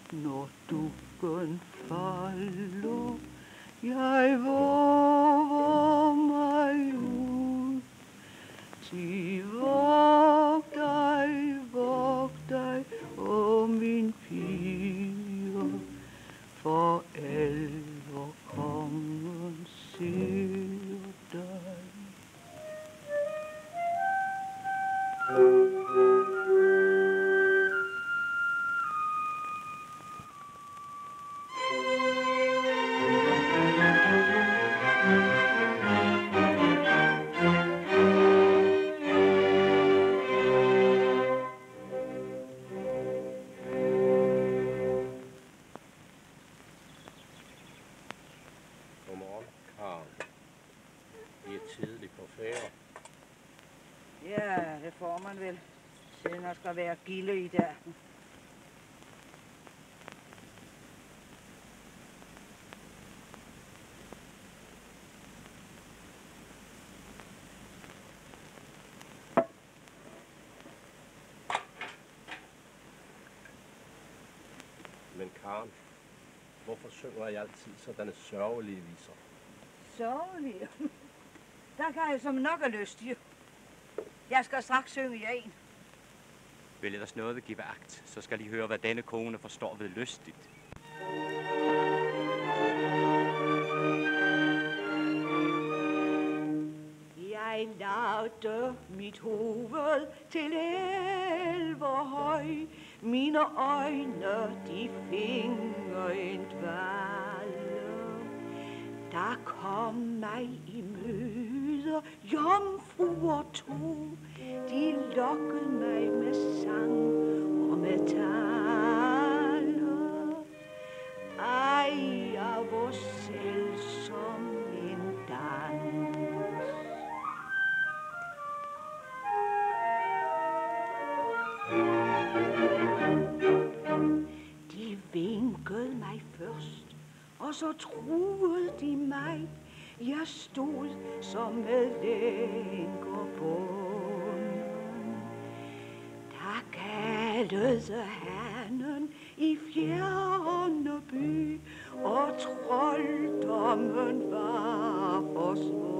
når dukken falder, jeg våger mig ud. Sig våg dig, åh min pige, for alvor kongen ser dig. Ja, det får man vel, siden der skal være gilde i dag. Men Karen, hvorfor synger jeg altid sådanne sørgelige viser? Sørgelige? Der kan jeg som nok have lyst til. Jeg skal straks synge jer en. Vil ellers noget vil give agt, så skal I høre, hvad denne kone forstår ved lystigt. Jeg lavede mit hoved til elverhøj, mine øjne de fingre en dvale. Der kom mig i møde jomfruer to, de lokkede mig med sang og med taler. Ej, jeg var selv som en dans. De vinkede mig først, og så truede de mig. Jeg stod som med lænker bunden. Der kaldede hanen i fjerne by, og trolddommen var forsvundet.